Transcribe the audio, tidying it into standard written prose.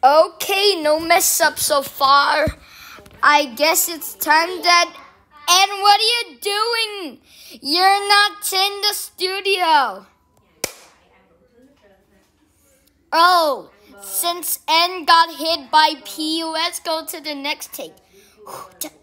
Okay, no mess up so far. I guess it's time that... And what are you doing? You're not in the studio. Oh, since N got hit by P, let's go to the next take.